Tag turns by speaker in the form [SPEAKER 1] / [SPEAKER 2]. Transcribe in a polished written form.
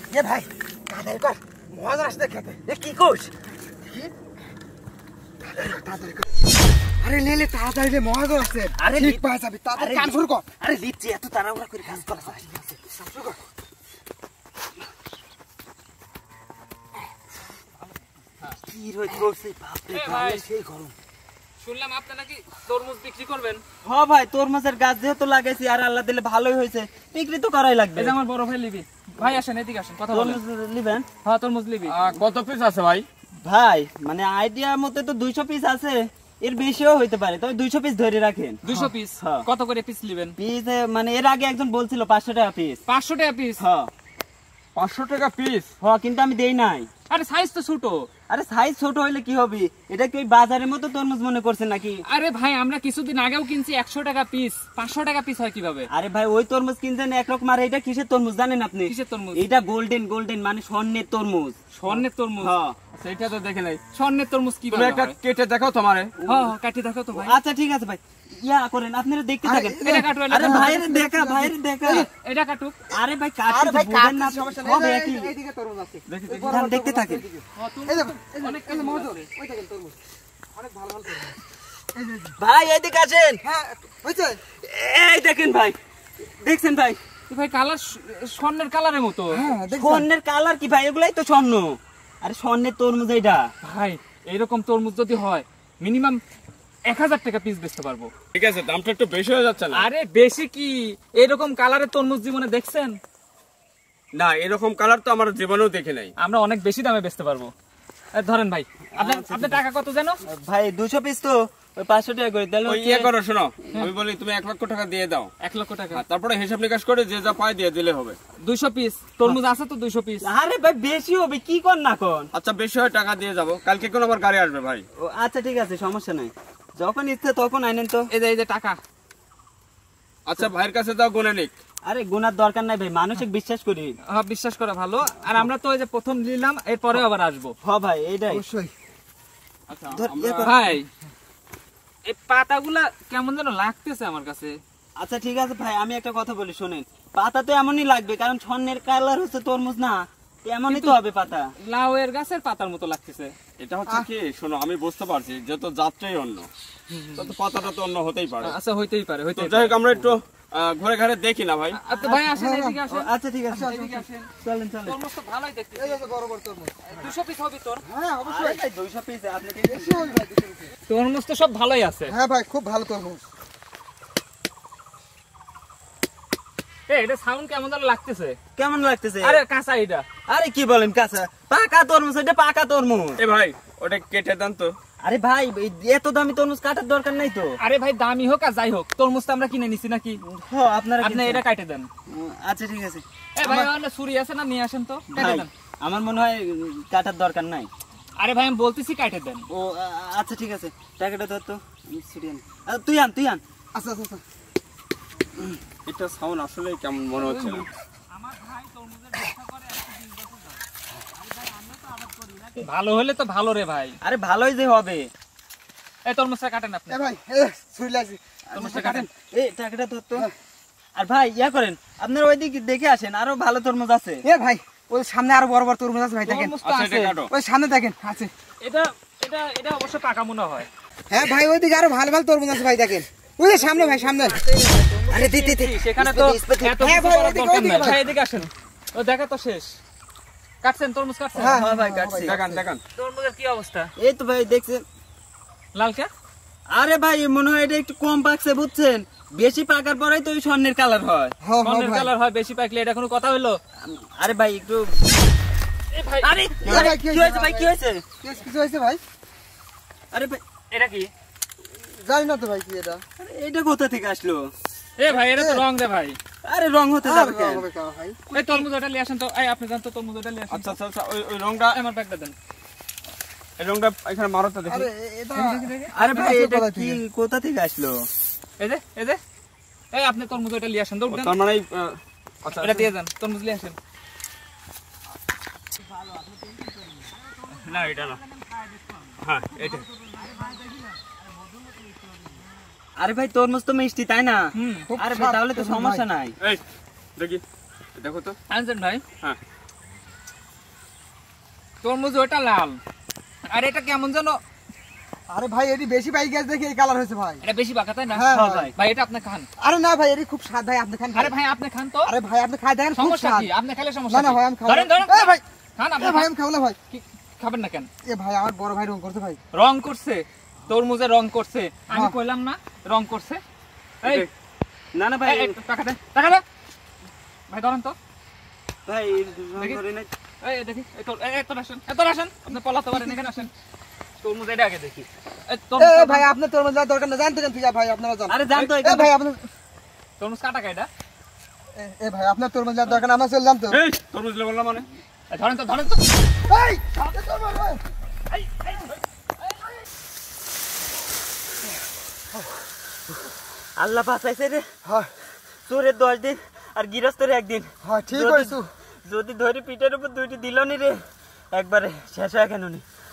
[SPEAKER 1] এ ভাই তাড়াতাড়ি কর, মজা আসছে খেতে। এ কি কোস? আরে লে তাড়াতাড়ি লে, মজা আসছে। আরে ঠিক পাওয়া যাবে, তাড়াতাড়ি কাজ শুরু কর। আরে লিখছি, এত তাড়াহুড়া করে কাজ করা যায় না। শুরু কর। কি রই করছে বাপরে, ভাই সেই গরম।
[SPEAKER 2] শুনলাম আপনি নাকি তরমুজ বিক্রি করবেন?
[SPEAKER 3] হ্যাঁ ভাই, তরমুজের গাছ যেহেতু লাগাইছি আর আল্লাহ দিলে ভালোই হয়েছে, বিক্রি তো করাই লাগবে।
[SPEAKER 2] এই যে আমার বড় ভাই লিবি। ভাই আসেন, এদিকে আসেন, কথা বলেন।
[SPEAKER 3] তরমুজ নিবেন?
[SPEAKER 2] হ্যাঁ তরমুজ লিবি।
[SPEAKER 4] কত পিস আছে ভাই?
[SPEAKER 3] ভাই মানে আইডিয়া মতে তো 200 পিস আছে, এর বেশিও হইতে পারে, তবে 200 পিস ধরে রাখেন।
[SPEAKER 2] 200 পিস?
[SPEAKER 3] হ্যাঁ।
[SPEAKER 2] কত করে পিস নেবেন?
[SPEAKER 3] পিস মানে এর আগে একজন বলছিল 500 টাকা পিস।
[SPEAKER 2] 500 টাকা পিস?
[SPEAKER 3] হ্যাঁ
[SPEAKER 4] 500 টাকা পিস?
[SPEAKER 3] হ্যাঁ, কিন্তু আমি দেই নাই।
[SPEAKER 2] আরে সাইজ তো ছোট।
[SPEAKER 3] আরে সাইজ ছোট হইলে কি হবে? এটা কি ওই বাজারের মতো তরমুজ মনে করছেন নাকি?
[SPEAKER 2] আরে ভাই আমরা কিছুদিন আগেও কিনছি 100 টাকা পিস, 500 টাকা পিস হয় কিভাবে?
[SPEAKER 3] আরে ভাই ওই তরমুজ কিনছেন একরকম, আর এটা কিসের তরমুজ জানেন আপনি?
[SPEAKER 2] কিসের তরমুজ?
[SPEAKER 3] এটা গোল্ডেন মানে স্বর্ণের তরমুজ।
[SPEAKER 2] স্বর্ণের তরমুজ?
[SPEAKER 3] হ্যাঁ।
[SPEAKER 4] সেটা তো দেখে নাই।
[SPEAKER 2] স্বর্ণের তরমুজ
[SPEAKER 4] তুমি
[SPEAKER 2] কিভাবে
[SPEAKER 4] একটা
[SPEAKER 2] হয়?
[SPEAKER 4] কেটে দেখাও তোমারে।
[SPEAKER 2] হ্যাঁ কাটি দেখো তো ভাই।
[SPEAKER 3] আচ্ছা ঠিক আছে ভাই, ইয়া করেন, আপনারা দেখতে থাকেন।
[SPEAKER 2] এটা কাটো,
[SPEAKER 3] আরে ভাইরে দেখা।
[SPEAKER 2] এটা কাটুক।
[SPEAKER 3] আরে ভাই
[SPEAKER 1] আরে ভাই
[SPEAKER 3] কাটতে না,
[SPEAKER 1] সমস্যা নেই,
[SPEAKER 3] হবে একই।
[SPEAKER 1] এইদিকে তরমুজ আছে।
[SPEAKER 3] ধান দেখতে থাকেন।
[SPEAKER 1] এই দেখো,
[SPEAKER 2] অনেক
[SPEAKER 1] এই যে মজা, ওই দেখেন তরমুজ। অনেক ভালো ভালো তরমুজ। এই যে
[SPEAKER 3] ভাই এদিকে আসেন।
[SPEAKER 1] হ্যাঁ হইছে।
[SPEAKER 3] এই দেখেন ভাই, দেখছেন ভাই?
[SPEAKER 2] ভাই কালার স্বর্ণের কালারের মতো।
[SPEAKER 1] হ্যাঁ দেখছেন?
[SPEAKER 3] স্বর্ণের কালার কি ভাই? এগুলাই তো স্বর্ণ। আরে স্বর্ণের তরমুজ এইটা।
[SPEAKER 2] ভাই এইরকম তরমুজ যদি হয় মিনিমাম 1000 টাকা পিস বেচতে পারবো।
[SPEAKER 4] ঠিক আছে, দামটা একটু বেশি হয়ে যাচ্ছে না?
[SPEAKER 2] আরে বেশি কি, এরকম কালারের তরমুজ জীবনে দেখছেন?
[SPEAKER 4] না, এরকম কালার তো আমার জীবনেও দেখে নাই।
[SPEAKER 2] আমরা অনেক বেশি দামে বেচতে পারবো। ধরেন ভাই, আপনার টাকা কত জানো?
[SPEAKER 3] ভাই 200 পিস তো ওই 500 টাকা করে দিলে
[SPEAKER 4] ওই ইয়ে করো, শোনো, আমি বলি তুমি 1 লক্ষ টাকা দিয়ে দাও।
[SPEAKER 2] 1 লক্ষ টাকা?
[SPEAKER 4] আর তারপরে হিসাব নিকাশ করে যে যা পায় দিয়ে দিলে হবে।
[SPEAKER 2] 200 পিস তরমুজ আছে তো 200 পিস।
[SPEAKER 3] আরে ভাই বেশি হবে, কি কর না কোন?
[SPEAKER 4] আচ্ছা বেশি হয় টাকা দিয়ে যাবো, কালকে কোন আবার গাড়ি আসবে ভাই।
[SPEAKER 3] ও আচ্ছা ঠিক আছে, সমস্যা নাই, যখন ইচ্ছে তখন আইনেন তো।
[SPEAKER 2] এই যে টাকা।
[SPEAKER 4] আচ্ছা ভাইয়ের কাছে দাও, গুনে নিক।
[SPEAKER 3] আরে গুনার দরকার নাই ভাই, মানুষকে বিশ্বাস করি।
[SPEAKER 2] হ্যাঁ বিশ্বাস করা ভালো। আর আমরা তো এই যে প্রথম নিলাম, এরপরে আবার আসবো।
[SPEAKER 3] হ্যাঁ ভাই এইটাই।
[SPEAKER 1] অবশ্যই।
[SPEAKER 4] আচ্ছা
[SPEAKER 3] ধর,
[SPEAKER 4] আমরা-
[SPEAKER 3] ইয়ে কর।
[SPEAKER 2] ভাই এই পাতাগুলা কেমন যেন লাগতেছে আমার কাছে।
[SPEAKER 3] আচ্ছা ঠিক আছে ভাই, আমি একটা কথা বলি শোনেন, পাতা তো এমনই লাগবে, কারণ স্বর্ণের কালার হচ্ছে তরমুজ না, এমনই তো হবে পাতা।
[SPEAKER 2] লাউয়ের গাছের পাতার মতো লাগতেছে।
[SPEAKER 4] এটা হচ্ছে কি, শোনো আমি বুঝতে পারছি যেহেতু যাত্রাই অন্য, তো পাতাটা তো অন্য হতেই পারে।
[SPEAKER 2] আচ্ছা হইতেই পারে,
[SPEAKER 4] তো
[SPEAKER 2] হইতেই
[SPEAKER 4] যাই
[SPEAKER 2] পারে।
[SPEAKER 4] হোক আমরা একটু ঘুরে ঘাড়ে দেখি না ভাই।
[SPEAKER 2] আচ্ছা ভাই আসেন, এদিকে
[SPEAKER 3] ও,
[SPEAKER 2] আসেন।
[SPEAKER 3] আচ্ছা ঠিক আছে,
[SPEAKER 2] এদিকে আসেন।
[SPEAKER 3] চলেন।
[SPEAKER 2] তরমুজ তো ভালোই দেখতে।
[SPEAKER 1] এই যে বড় বড় তরমুজ।
[SPEAKER 2] 200 পিস হবে তোর?
[SPEAKER 1] হ্যাঁ অবশ্যই।
[SPEAKER 3] আরে ভাই 200 পিস আপনি কি
[SPEAKER 1] বেশি হবে ভাই, 200 বেশি।
[SPEAKER 2] তরমুজ তো সব ভালোই আছে।
[SPEAKER 1] হ্যাঁ ভাই খুব ভালো তরমুজ।
[SPEAKER 2] এটা সাউন্ড কেমন যেন লাগতেছে।
[SPEAKER 3] কেমন লাগতেছে?
[SPEAKER 2] আরে কাঁচা এটা।
[SPEAKER 3] আরে কি বলেন কাঁচা? পাকা তরমুজ, এটা পাকা তরমুজ।
[SPEAKER 4] এ ভাই ওটা কেটে দেন তো।
[SPEAKER 3] আরে ভাই এই এত দামি তরমুজ কাটার দরকার নাই তো।
[SPEAKER 2] আরে ভাই দামি হোক আর যাই হোক, তরমুজ তো আমরা কিনে নিছি নাকি?
[SPEAKER 3] হ্যাঁ আপনারা
[SPEAKER 2] আপনি এটা কাটে দেন।
[SPEAKER 3] আচ্ছা ঠিক আছে
[SPEAKER 2] এ ভাই ওখানে ছুরি আছে না, নিয়ে আসেন তো, কেটে
[SPEAKER 3] ভাই,
[SPEAKER 2] দেন।
[SPEAKER 3] আমার মনে হয় কাটার দরকার নাই।
[SPEAKER 2] আরে ভাই আমি বলতেছি কাটে দেন।
[SPEAKER 3] ও আচ্ছা ঠিক আছে, টাকাটা ধর তো, ছুটি আন। তুই আন।
[SPEAKER 1] আচ্ছা আচ্ছা।
[SPEAKER 4] এটা সাউন্ড আসলে কেমন মনে হচ্ছে না।
[SPEAKER 2] আমার ভাই তরমুজের ব্যবসা করে 120 বছর ধরে। আরে ভাই আমরা তো আবাদ করি নাকি? ভালো হলে তো ভালো রে ভাই।
[SPEAKER 3] আরে ভালোই যে হবে।
[SPEAKER 2] এই তরমুজটা কাটেন আপনি।
[SPEAKER 1] এ ভাই এ ছুরি লাগছে।
[SPEAKER 2] তরমুজটা কাটেন।
[SPEAKER 3] এই টাকাটা ধর তো। আর ভাই ইয়া করেন, আপনার ওইদিকে দেখে আসেন, আরো ভালো তরমুজ আছে।
[SPEAKER 1] এ ভাই ওই সামনে আরো বড় বড় তরমুজ আছে ভাই, দেখেন।
[SPEAKER 2] তরমুজ তো
[SPEAKER 4] আচ্ছা
[SPEAKER 2] আছে।
[SPEAKER 4] এটা কাটো।
[SPEAKER 1] ওই সামনে দেখেন আছে।
[SPEAKER 2] এটা এটা এটা অবশ্য পাকা মনে হয়।
[SPEAKER 1] হ্যাঁ ভাই ওইদিকে আরো ভালো ভালো তরমুজ আছে ভাই, দেখেন। ওই যে সামনে ভাই, সামনে। আরে দি
[SPEAKER 2] সেখানে তো এত
[SPEAKER 1] হ্যাঁ
[SPEAKER 2] কিছু
[SPEAKER 1] ভাই,
[SPEAKER 2] করার
[SPEAKER 1] ওইদিকে,
[SPEAKER 2] দরকার
[SPEAKER 1] ওইদিকে
[SPEAKER 2] নাই।
[SPEAKER 1] ভাই।
[SPEAKER 2] ভাই এদিকে আসেন। ও দেখা তো শেষ। কাটছেন তরমুজ, কাটছেন?
[SPEAKER 1] হ্যাঁ,
[SPEAKER 3] হ্যাঁ ভাই কাটছি।
[SPEAKER 4] দেখান।
[SPEAKER 2] তরমুজের কি অবস্থা?
[SPEAKER 3] এই তো ভাই দেখছেন।
[SPEAKER 2] লাল কে?
[SPEAKER 3] আরে ভাই মনে হয় এটা একটু কম পাকছে বুঝছেন, বেশি পাকার পরেই তো ওই স্বর্ণের কালার হয়।
[SPEAKER 1] হ্যাঁ
[SPEAKER 2] স্বর্ণের
[SPEAKER 1] ভাই।
[SPEAKER 2] কালার হয় বেশি পাকলে, এটা কোনো কথা হইলো?
[SPEAKER 3] আরে ভাই একটু
[SPEAKER 2] এ ভাই
[SPEAKER 3] আরে
[SPEAKER 1] ভাই,
[SPEAKER 3] কি হয়েছে ভাই, কি হয়েছে?
[SPEAKER 1] কিছু হয়েছে ভাই?
[SPEAKER 3] আরে ভাই
[SPEAKER 2] এটা কি?
[SPEAKER 1] জানি না তো ভাই কি এটা।
[SPEAKER 3] আরে এটা কোথা থেকে আসলো?
[SPEAKER 2] এ ভাই এটা তো রং রে ভাই।
[SPEAKER 3] আরে রং হতে যাবে কেন?
[SPEAKER 1] হবে কেন ভাই?
[SPEAKER 2] এই তরমুজ ওটা নিয়ে আসেন তো। এই আপনি জান তো তরমুজ ওটা নিয়ে আসেন।
[SPEAKER 4] আচ্ছা ওই রংটা,
[SPEAKER 2] আমার ব্যাগটা দেন।
[SPEAKER 4] এই রংটা এখানে মারো তো দেখি।
[SPEAKER 1] আরে এটা
[SPEAKER 3] আরে ভাই
[SPEAKER 1] এটা
[SPEAKER 3] এটা
[SPEAKER 1] কোথা
[SPEAKER 3] কি
[SPEAKER 1] থেকে?
[SPEAKER 3] কোথা থেকে আসলো?
[SPEAKER 2] এই যে এই আপনি তরমুজ ওটা নিয়ে আসেন।
[SPEAKER 4] ও,
[SPEAKER 2] দৌড় দেন।
[SPEAKER 4] তার মানে আচ্ছা
[SPEAKER 2] এটা দিয়ে দেন, তরমুজ নিয়ে আসেন।
[SPEAKER 4] না এটা না, হ্যাঁ এটা।
[SPEAKER 3] আরে ভাই তরমুজ তো মিষ্টি তাই না?
[SPEAKER 1] খুব
[SPEAKER 3] আরে ভাই
[SPEAKER 1] স্বাদ
[SPEAKER 3] তাহলে তো
[SPEAKER 1] তরমুজ
[SPEAKER 3] সমস্যা
[SPEAKER 1] ভাই।
[SPEAKER 3] নাই।
[SPEAKER 4] এই দেখি, দেখো তো।
[SPEAKER 2] আনছেন ভাই?
[SPEAKER 4] হ্যাঁ
[SPEAKER 2] তরমুজ ওটা লাল, আর এটা কেমন যেন,
[SPEAKER 1] আরে ভাই এটি বেশি পাই গেছে দেখে এই কালার হয়েছে ভাই।
[SPEAKER 2] এটা বেশি পাকা তাই না?
[SPEAKER 1] হ্যাঁ
[SPEAKER 3] হ্যাঁ
[SPEAKER 1] ভাই।
[SPEAKER 3] ভাই।
[SPEAKER 2] ভাই এটা আপনি খান।
[SPEAKER 1] আরে না ভাই এটি খুব স্বাদ ভাই, আপনি খান।
[SPEAKER 2] আরে ভাই আপনি খান তো।
[SPEAKER 1] আরে ভাই আপনি খাই দেখেন খুব
[SPEAKER 2] সমস্যা
[SPEAKER 1] স্বাদ।
[SPEAKER 2] কি? আপনি খেলে
[SPEAKER 1] না
[SPEAKER 2] সমস্যা
[SPEAKER 1] না
[SPEAKER 2] কি?
[SPEAKER 1] ভাই আমি খাবো।
[SPEAKER 2] ধরেন ধরেন
[SPEAKER 1] এ ভাই,
[SPEAKER 2] খান আপনি
[SPEAKER 1] এ ভাই
[SPEAKER 2] খান।
[SPEAKER 1] আমি খাবো না ভাই।
[SPEAKER 2] কি খাবেন না কেন?
[SPEAKER 1] এ ভাই আমার বড় ভাই রং করতে ভাই।
[SPEAKER 2] রং করছে, তরমুজে রং করছে, আমি
[SPEAKER 1] হ্যাঁ।
[SPEAKER 2] কইলাম না রং করছে। এই
[SPEAKER 3] না না ভাই,
[SPEAKER 2] এই, টাকা দে, টাকা দে। ভাই ধরেন তো।
[SPEAKER 3] ভাই
[SPEAKER 2] দেখি।
[SPEAKER 3] ধরে নাই।
[SPEAKER 2] এই দেখি, এই তো এত আসেন, এত আসেন, আপনি পলাতে পারেন, এখানে আসেন। তরমুজ এটা আগে দেখি। এই
[SPEAKER 1] এ
[SPEAKER 2] তরমুজ
[SPEAKER 1] ভাই আপনার তোর মধ্যে দরকার না, জানতে কেন তুই যা ভাই, আপনারা জান।
[SPEAKER 3] আরে জান তো
[SPEAKER 1] এ ভাই আপনার,
[SPEAKER 2] তরমুজ কাটা কাটা।
[SPEAKER 1] এ ভাই আপনার তোর মধ্যে দরকার না, আমরা চলে জানতো।
[SPEAKER 4] এই তরমুজ লে বললাম মানে
[SPEAKER 2] ধরেন তো, ধরেন তো।
[SPEAKER 1] এই সাথে তোর ভাই।
[SPEAKER 3] আল্লাহ বাঁচাইছে রে।
[SPEAKER 1] হ্যাঁ
[SPEAKER 3] তোরে 10 দিন আর গিরস্তরে একদিন।
[SPEAKER 1] হ্যাঁ ঠিক
[SPEAKER 3] যদি-
[SPEAKER 1] কইছো।
[SPEAKER 3] যদি ধরি পিঠের উপর 2টি দিল নি রে, একবারে শেষ হয়ে কেন নি।